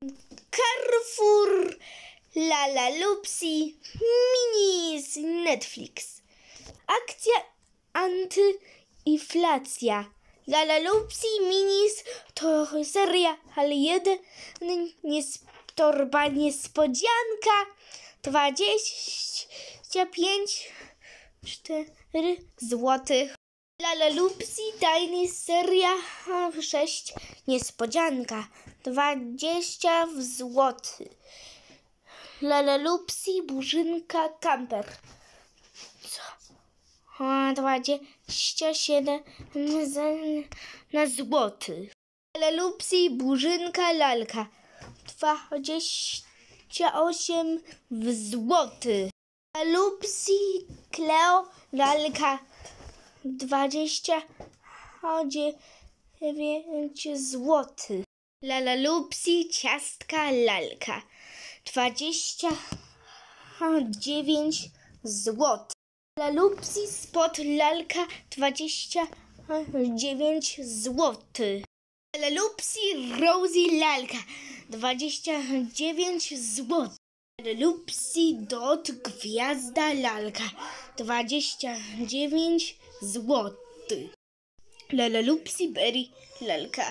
Carrefour, Lalaloopsy, Minis, Netflix. Akcja antyinflacja. Lalaloopsy Minis to seria, ale jeden torba niespodzianka. 25 4 złotych. Lalaloopsy Tiny seria 6 niespodzianka 20 zł. Lalaloopsy Burzynka Camper 27 zł. Lalaloopsy Burzynka Lalka 28 zł. Lalaloopsy Cleo Lalka 29 zł. Lalaloopsy Ciastka Lalka 29 zł. Lalaloopsy Spot Lalka 29 zł. Lalaloopsy Rosie Lalka 29 zł. Lalaloopsy Dot Gwiazda Lalka 29 zł. Lalaloopsy Berry Lalka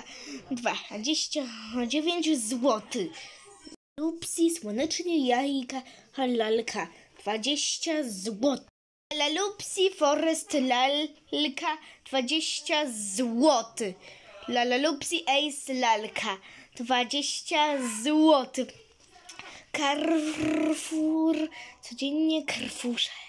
29 zł. Lalaloopsy Słoneczne Jajka Lalka 20 zł. Lalaloopsy Forest Lalka 20 zł. Lalaloopsy Ace Lalka 20 zł. Carrefour, codziennie Carrefourze.